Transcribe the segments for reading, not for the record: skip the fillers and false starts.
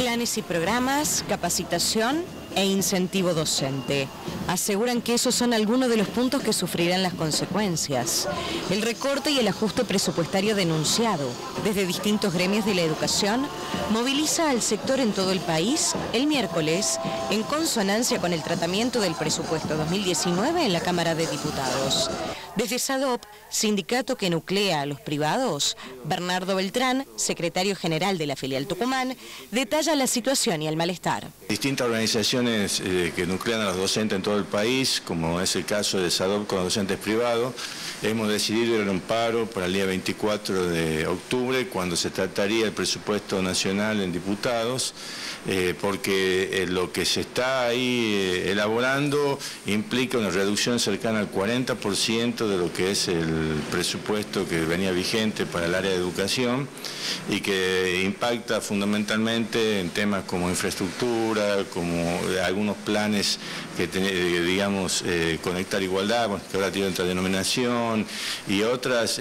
Planes y programas, capacitación e incentivo docente. Aseguran que esos son algunos de los puntos que sufrirán las consecuencias. El recorte y el ajuste presupuestario denunciado desde distintos gremios de la educación moviliza al sector en todo el país el miércoles, en consonancia con el tratamiento del presupuesto 2019 en la Cámara de Diputados. Desde SADOP, sindicato que nuclea a los privados, Bernardo Beltrán, secretario general de la filial Tucumán, detalla la situación y el malestar. Distintas organizaciones que nuclean a los docentes en todo el país, como es el caso de SADOP con los docentes privados, hemos decidido ir a un paro para el día 24 de octubre, cuando se trataría el presupuesto nacional en diputados, porque lo que se está ahí elaborando implica una reducción cercana al 40% de lo que es el presupuesto que venía vigente para el área de educación y que impacta fundamentalmente en temas como infraestructura, como algunos planes que digamos Conectar Igualdad, que ahora tiene otra denominación, y otras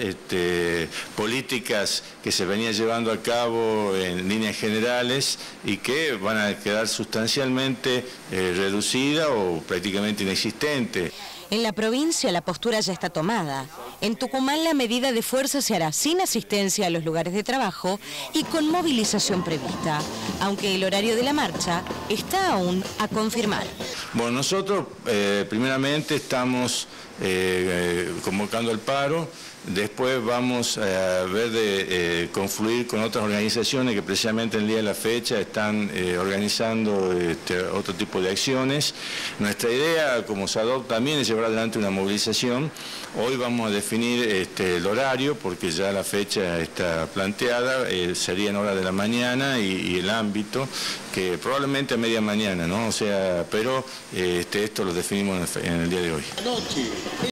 políticas que se venían llevando a cabo en líneas generales y que van a quedar sustancialmente reducidas o prácticamente inexistentes. En la provincia la postura ya está tomada. En Tucumán la medida de fuerza se hará sin asistencia a los lugares de trabajo y con movilización prevista, aunque el horario de la marcha está aún a confirmar. Bueno, nosotros primeramente estamos convocando el paro. Después vamos a ver de confluir con otras organizaciones que precisamente el día de la fecha están organizando otro tipo de acciones. Nuestra idea como SADOP también es llevar adelante una movilización. Hoy vamos a definir el horario porque ya la fecha está planteada, sería en hora de la mañana y el ámbito, que probablemente a media mañana, ¿no? O sea, pero esto lo definimos en el día de hoy.